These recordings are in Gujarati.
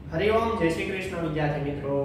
हरिओम जय श्री कृष्ण विद्यार्थी मित्रों।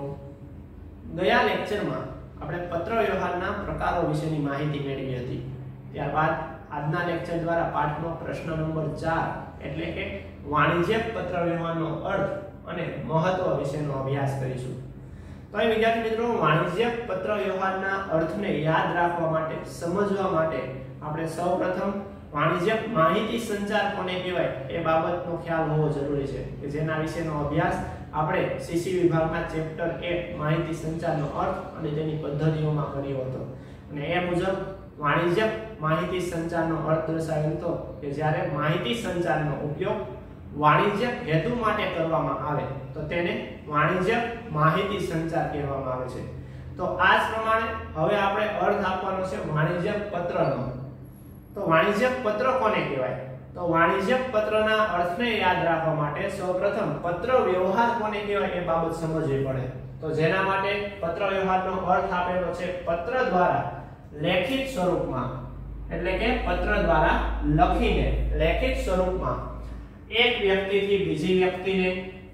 गया लेक्चर में આપણે પત્ર વ્યવહારના પ્રકારો વિશેની માહિતી મેળવી હતી। ત્યારબાદ આજના લેક્ચર દ્વારા પાઠનો પ્રશ્ન નંબર 4 એટલે કે વાણિજ્યક પત્ર વ્યવહારનો અર્થ અને મહત્વ વિશેનો અભ્યાસ કરીશું। તો અહીં વિદ્યાર્થી મિત્રો, વાણિજ્યક પત્ર વ્યવહારના અર્થને યાદ રાખવા માટે, સમજવા માટે આપણે સૌપ્રથમ વાણિજ્યક માહિતી સંચાર કોને કહેવાય એ બાબતનો ખ્યાલ હોવો જરૂરી છે કે જેના વિશેનો અભ્યાસ આપણે સીસી વિભાગના ચેપ્ટર 1 માહિતી સંચારનો અર્થ અને તેની પદ્ધતિઓમાં કર્યો હતો। અને એ મુજબ વાણિજ્યક માહિતી સંચારનો અર્થ દર્શાવેલ હતો કે જ્યારે માહિતી સંચારનો ઉપયોગ વાણિજ્યક હેતુ માટે કરવામાં આવે તો તેને વાણિજ્યક માહિતી સંચાર કહેવામાં આવે છે। તો આ જ પ્રમાણે હવે આપણે અર્થ આપવાનો છે વાણિજ્યક પત્રનો। તો વાણિજ્યક પત્ર કોને કહેવાય? તો વાણિજ્યક પત્રના અર્થને યાદ રાખવા માટે સૌપ્રથમ પત્ર વ્યવહાર કોને કહેવાય એ બાબત સમજવી પડે। તો જેના માટે પત્ર વ્યવહારનો અર્થ આપેલો છે પત્ર દ્વારા લેખિત સ્વરૂપમાં, એટલે કે પત્ર દ્વારા લખીને લેખિત સ્વરૂપમાં એક વ્યક્તિથી બીજી વ્યક્તિને,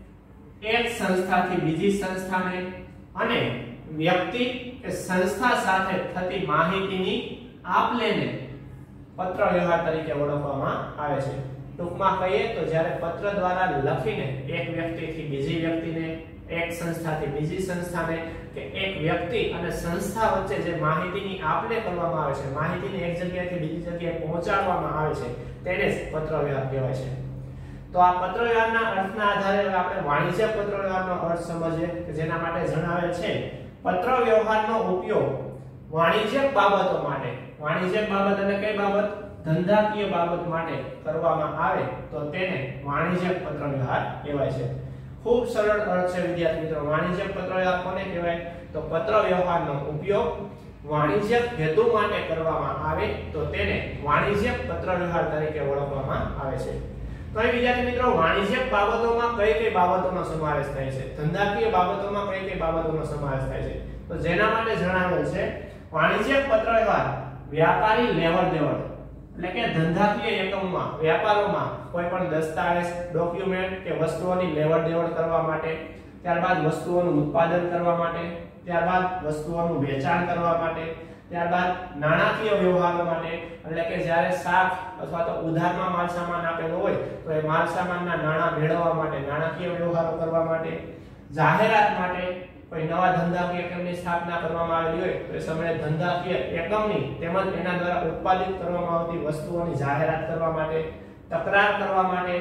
એક સંસ્થાથી બીજી સંસ્થાને અને વ્યક્તિ કે સંસ્થા સાથે થતી માહિતીની આપ-લેને પત્ર વ્યવહાર તરીકે ઓળખવામાં આવે છે। ટૂંકમાં કહીએ તો જ્યારે પત્ર દ્વારા લખીને એક વ્યક્તિથી બીજી વ્યક્તિને, એક સંસ્થાથી બીજી સંસ્થાને કે એક વ્યક્તિ અને સંસ્થા વચ્ચે જે માહિતીની આપ-લે કરવામાં આવે છે, માહિતીને એક જગ્યાએથી બીજી જગ્યાએ પહોંચાડવામાં આવે છે, તેને જ પત્ર વ્યવહાર કહેવાય છે। તો આ પત્ર વ્યવહારના અર્થના આધારે આપણે વાણિજ્યક પત્ર વ્યવહારનો અર્થ સમજીએ કે જેના માટે જણાવેલ છે પત્ર વ્યવહારનો ઉપયોગ વાણિજ્યક બાબતો માટે, વાણિજ્યક બાબત એટલે કઈ બાબત? ધંધાકીય બાબત માટે કરવામાં આવે તો તેને વાણિજ્યક પત્ર વ્યવહાર કહેવાય છે। ખૂબ સરળ અર્થ છે વિદ્યાર્થી મિત્રો। વાણિજ્યક પત્ર વ્યવહાર કોને કહેવાય? તો પત્ર વ્યવહારનો ઉપયોગ વાણિજ્યક હેતુ માટે કરવામાં આવે તો તેને વાણિજ્યક પત્ર વ્યવહાર તરીકે ઓળખવામાં આવે છે। તો અહીં વિદ્યાર્થી મિત્રો, વાણિજ્યક બાબતોમાં કઈ કઈ બાબતોનો સમાવેશ થાય છે? ધંધાકીય બાબતોમાં કઈ કઈ બાબતોનો સમાવેશ થાય છે? તો જેના માટે જણાવેલ છે વાણિજ્યક પત્ર વ્યવહાર વ્યાપારી લેવડ-દેવડ એટલે કે ધંધાકીય એકમમાં, વ્યાપારોમાં કોઈ પણ દસ્તાવેજ, ડોક્યુમેન્ટ કે વસ્તુઓની લેવડ-દેવડ કરવા માટે, ત્યારબાદ વસ્તુઓનું ઉત્પાદન કરવા માટે, ત્યારબાદ વસ્તુઓનું વેચાણ કરવા માટે, ત્યારબાદ નાણાકીય વ્યવહારો માટે એટલે કે જ્યારે શાક અથવા તો ઉધારમાં માલ સામાન આપેલો હોય તો એ માલ સામાનના નાણાં મેળવવા માટે નાણાકીય વ્યવહારો કરવા માટે, જાહેરાત માટે, કોઈ નવા ધંધાકીય એકમની સ્થાપના કરવામાં આવેલી હોય તો એ સમયે ધંધાકીય એકમની તેમજ એના દ્વારા ઉત્પાદિત કરવામાં આવતી વસ્તુઓની જાહેરાત કરવા માટે, તકરાર કરવા માટે,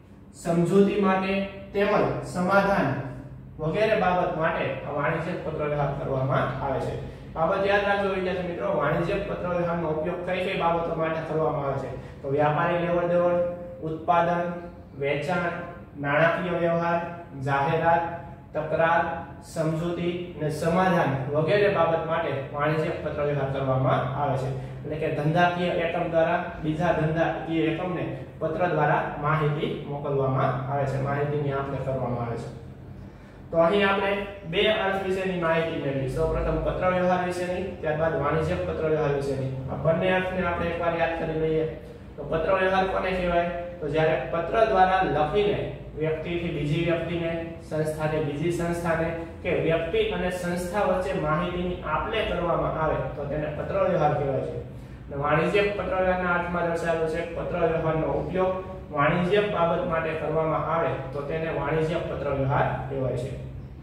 સમજૂતી માટે તેમજ સમાધાન વગેરે બાબત માટે આ વાણિજ્યક પત્ર વ્યવહાર કરવામાં આવે છે। બાબત યાદ રાખજો વિદ્યાર્થી મિત્રો, વાણિજ્યક પત્ર વ્યવહારનો ઉપયોગ કઈ કઈ બાબતો માટે કરવામાં આવે છે? તો વ્યાપારી લેવડ-દેવડ, ઉત્પાદન, વેચાણ, નાણાકીય વ્યવહાર, જાહેરાત, તકરાર, સમજૂતી અને સમાધાન વગેરે બાબત માટે વાણિજ્યક પત્ર વ્યવહાર કરવામાં આવે છે। એટલે કે ધંધાકીય એકમ દ્વારા બીજા ધંધાકીય એકમને પત્ર દ્વારા માહિતી મોકલવામાં આવે છે, માહિતીની આપ-લે કરવામાં આવે છે। તો અહીં આપણે બે અર્થ વિશેની માહિતી મેળવી। સૌપ્રથમ પત્ર વ્યવહાર વિશેની, ત્યારબાદ વાણિજ્યક પત્ર વ્યવહાર વિશેની। આ બંને અર્થને આપણે એકવાર યાદ કરી લઈએ। તો પત્ર વ્યવહાર કોને કહેવાય? તો જ્યારે પત્ર દ્વારા લખીને વ્યક્તિથી બીજી વ્યક્તિને, સંસ્થાથી બીજી સંસ્થાને કે વ્યક્તિ અને સંસ્થા વચ્ચે માહિતીની આપ-લે કરવામાં આવે તો તેને પત્ર વ્યવહાર કહેવાય છે। અને વાણિજ્યક પત્ર વ્યવહારના અર્થમાં દર્શાવેલો છે પત્ર વ્યવહારનો ઉપયોગ વાણિજ્યક બાબત માટે કરવામાં આવે તો તેને વાણિજ્યક પત્ર વ્યવહાર કહેવાય છે।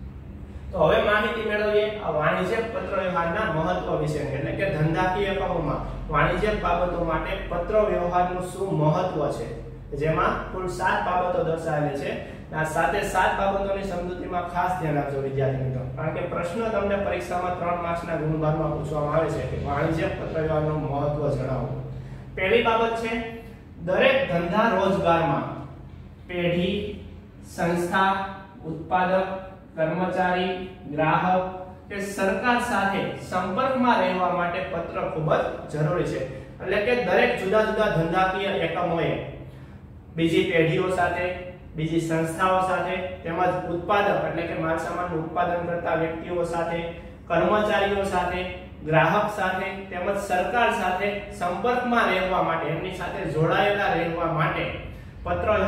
તો હવે માહિતી મેળવીએ આ વાણિજ્યક પત્ર વ્યવહારના મહત્વ વિશે, એટલે કે ધંધાકીય એકમોમાં વાણિજ્યક બાબતો માટે પત્ર વ્યવહારનું શું મહત્વ છે, જેમાં કુલ 7 બાબતો દર્શાવેલી છે। આ 7 બાબતોની સમજૂતીમાં ખાસ ધ્યાન આપજો વિદ્યાર્થી મિત્રો, કારણ કે પ્રશ્ન તમને પરીક્ષામાં 3 માર્ક્સના ગુણભારમાં પૂછવામાં આવે છે કે વાણિજ્યક પત્ર વ્યવહારનું મહત્વ જણાવો। પહેલી બાબત છે દરેક ધંધા રોજગારમાં પેઢી, સંસ્થા, ઉત્પાદક, કર્મચારી, ગ્રાહક કે સરકાર સાથે સંપર્કમાં રહેવા માટે પત્ર ખૂબ જ જરૂરી છે। એટલે કે દરેક જુદા જુદા ધંધાકીય એકમોએ બીજી પેઢીઓ સાથે, બીજી સંસ્થાઓ સાથે તેમજ ઉત્પાદક એટલે કે માલ સામાનનું ઉત્પાદન કરતા વ્યક્તિઓ સાથે, કર્મચારીઓ સાથે, ગ્રાહક સાથે તેમજ સરકાર સાથે સંપર્કમાં રહેવા માટે, એમની સાથે જોડાયેલા રહેવા માટે પત્ર વ્યવહાર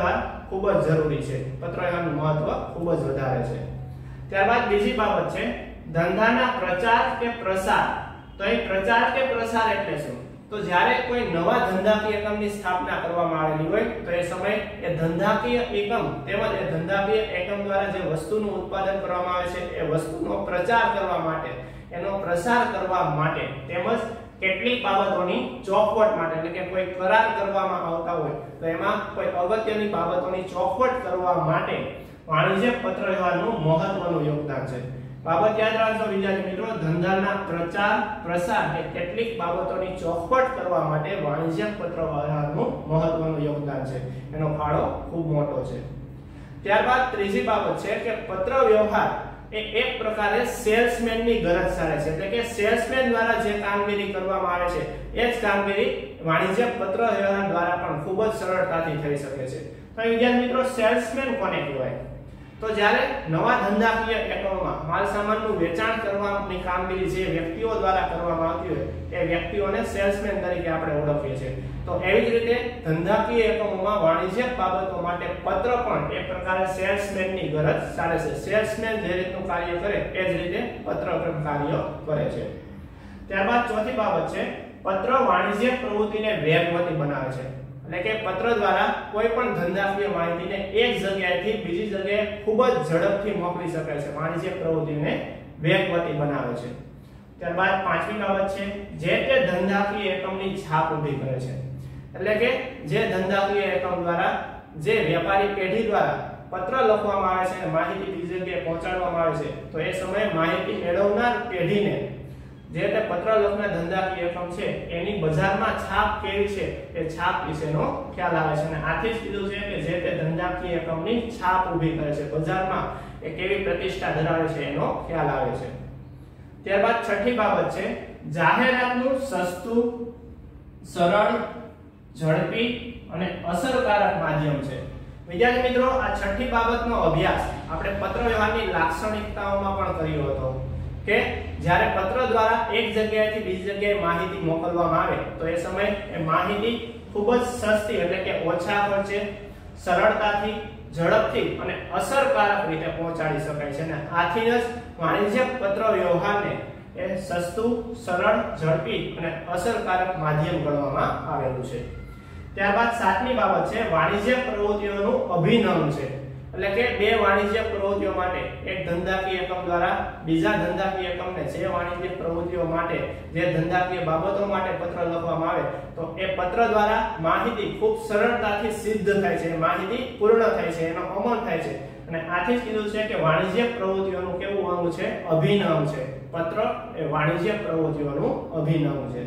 ખૂબ જ જરૂરી છે. પત્રવ્યવહારનું મહત્વ ખૂબ જ વધારે છે. ત્યારબાદ બીજી બાબત છે ધંધાના પ્રચાર કે પ્રસાર. તો અહીં પ્રચાર કે પ્રસાર એટલે શું? તો જ્યારે કોઈ નવા ધંધાકીય એકમની સ્થાપના કરવામાં આવેલી હોય તો એ સમયે એ ધંધાકીય એકમ તેમજ એ ધંધાકીય એકમ દ્વારા જે વસ્તુનું ઉત્પાદન કરવામાં આવે છે એ વસ્તુનો પ્રચાર કરવા માટે, એનો પ્રસાર કરવા માટે તેમજ કેટલીક બાબતોની ચોખવટ માટે, એટલે કે કોઈ કરાર કરવામાં આવતા હોય તો એમાં કોઈ અગત્યની બાબતોની ચોખવટ કરવા માટે વાણિજ્ય પત્રવ્યવહારનું મહત્વનું યોગદાન છે. બાબત યાદ રાખજો વિદ્યાર્થી મિત્રો, ધંધાના પ્રચાર પ્રસાર કે કેટલીક બાબતોની ચોખવટ કરવા માટે વાણિજ્ય પત્રવ્યવહારનું મહત્વનું યોગદાન છે. એનો ફાળો ખૂબ મોટો છે. ત્યારબાદ ત્રીજી બાબત છે કે પત્રવ્યવહાર એ એક પ્રકારે સેલ્સમેનની ગરજ સારે છે, એટલે કે સેલ્સમેન દ્વારા જે કામગીરી કરવામાં આવે છે એ જ કામગીરી વાણિજ્ય પત્રવ્યવહાર દ્વારા પણ ખૂબ જ સરળતાથી થઈ શકે છે. તો વિદ્યાર્થી મિત્રો, સેલ્સમેન કોને કહેવાય? તો જ્યારે નવા ધંધાકીય એકમોમાં માલ સામાનનું વેચાણ કરવાની કામગીરી જે વ્યક્તિઓ દ્વારા કરવામાં આવતી હોય એ વ્યક્તિઓને સેલ્સમેન તરીકે આપણે ઓળખીએ છીએ. તો એવી જ રીતે ધંધાકીય એકમોમાં વાણિજ્યક બાબતો માટે પત્ર પણ એક પ્રકારે સેલ્સમેનની ગરજ સારે છે. સેલ્સમેન જે રીતનું કાર્ય કરે એ જ રીતે પત્ર પણ કાર્ય કરે છે. ત્યારબાદ ચોથી બાબત છે પત્ર વાણિજ્યક પ્રવૃત્તિને વેગવતી બનાવે છે. એટલે કે પત્ર દ્વારા કોઈ પણ ધંધાકીય માહિતીને એક જગ્યાએથી બીજી જગ્યાએ ખૂબ જ ઝડપથી મોકલી શકાય છે. વાણિજ્યક પ્રવૃત્તિને વેગવતી બનાવે છે. ત્યારબાદ પાંચમી બાબત છે જે તે ધંધાકીય એકમની છાપ ઊભી કરે છે. એટલે કે જે ધંધાકીય એકમ દ્વારા જે વેપારી પેઢી દ્વારા પત્ર લખવામાં આવે છે અને માહિતી બીજી જગ્યાએ પહોંચાડવામાં આવે છે તો એ સમયે માહિતી મેળવનાર પેઢીને જે તે પત્ર લખનાર ધંધાકીય એકમ છે એની બજારમાં છાપ કેવી છે એ છાપ વિશેનો ખ્યાલ આવે છે. અને આથી જ કીધું છે કે જે તે ધંધાકીય એકમની છાપ ઊભી કરે છે, બજારમાં એ કેવી પ્રતિષ્ઠા ધરાવે છે એનો ખ્યાલ આવે છે. ત્યારબાદ છઠ્ઠી બાબત છે જાહેરાતનું સસ્તું, સરળ, ઝડપી અને અસરકારક માધ્યમ છે. વિદ્યાર્થી મિત્રો, આ છઠ્ઠી બાબતનો અભ્યાસ આપણે પત્રવ્યવહારની લાક્ષણિકતાઓમાં પણ કર્યો હતો કે જ્યારે પત્ર દ્વારા એક જગ્યાએથી બીજી જગ્યાએ માહિતી મોકલવામાં આવે તો એ સમયે એ માહિતી ખૂબ જ સસ્તી, એટલે કે ઓછા ખર્ચે, સરળતાથી, ઝડપથી અને અસરકારક રીતે પહોંચાડી શકાય છે. અને આથી જ વાણિજ્ય પત્ર વ્યવહારને એ સસ્તું, સરળ, ઝડપી અને અસરકારક માધ્યમ ગણવામાં આવેલું છે. ત્યારબાદ સાતમી બાબત છે વાણિજ્ય પ્રવૃત્તિઓનું અભિન્ન છે. એટલે કે બે વાણિજ્ય પ્રવૃત્તિઓ માટે એક ધંધાકીય એકમ દ્વારા બીજા ધંધાકીય એકમને જે વાણિજ્ય પ્રવૃત્તિઓ માટે જે ધંધાકીય બાબતો માટે પત્ર લખવામાં આવે તો એ પત્ર દ્વારા માહિતી ખૂબ સરળતાથી સિદ્ધ થાય છે, માહિતી પૂર્ણ થાય છે, એનો અમલ થાય છે. અને આથી જ કીધું છે કે વાણિજ્ય પ્રવૃત્તિઓનું કેવું અંગ છે? અભિન્ન અંગ છે. પત્ર એ વાણિજ્ય પ્રવૃત્તિઓનું અભિન્ન અંગ છે.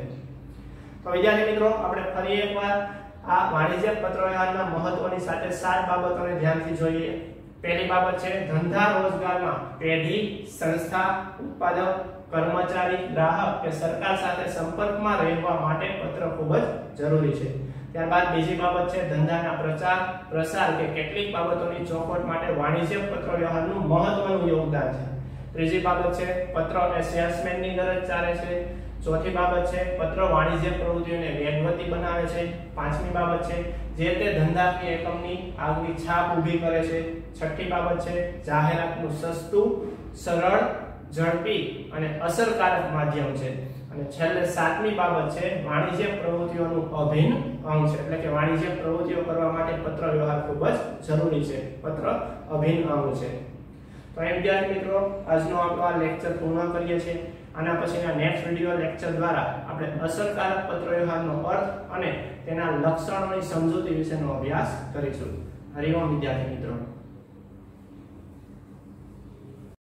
તો વિદ્યાર્થી મિત્રો, આપણે ફરી એકવાર આ વાણિજ્ય પત્રવ્યવહારના મહત્વની સાથે 7 બાબતોને ધ્યાનથી જોઈએ. પહેલી બાબત છે ધંધા રોજગારમાં પેઢી, સંસ્થા, ઉત્પાદક, કર્મચારી, ગ્રાહક કે સરકાર સાથે સંપર્કમાં રહેવા માટે પત્ર ખૂબ જ જરૂરી છે. ત્યારબાદ બીજી બાબત છે ધંધાના પ્રચાર પ્રસાર કે કેટલીક બાબતોની ચોખવટ માટે વાણિજ્ય પત્રવ્યવહારનું મહત્વનું યોગદાન છે. ત્રીજી બાબત છે પત્ર એ સેલ્સમેનની ગરજ ચાલે છે. ચોથી બાબત છે પત્ર વાણિજ્ય પ્રવૃત્તિઓને વેગવતી બનાવે છે. પાંચમી બાબત છે જે તે ધંધાકીય એકમની આગવી છાપ ઊભી કરે છે. છઠ્ઠી બાબત છે જાહેરાતનું સસ્તું, સરળ, ઝડપી અને અસરકારક માધ્યમ છે. અને છેલ્લે સાતમી બાબત છે વાણિજ્ય પ્રવૃત્તિઓનું અભિન્ન અંગ છે. એટલે કે વાણિજ્ય પ્રવૃત્તિઓ કરવા માટે પત્ર વ્યવહાર ખૂબ જ જરૂરી છે. પત્ર અભિન્ન અંગ છે. તો વિદ્યાર્થી મિત્રો, આજનો આપણો આ લેક્ચર પૂર્ણ કરીએ છીએ. આના પછીના નેક્સ્ટ વિડિયો લેક્ચર દ્વારા આપણે અસરકારક પત્ર વ્યવહારનો અર્થ અને તેના લક્ષણોની સમજૂતી વિશેનો અભ્યાસ કરીશું. હરિ ઓમ વિદ્યાર્થી મિત્રો.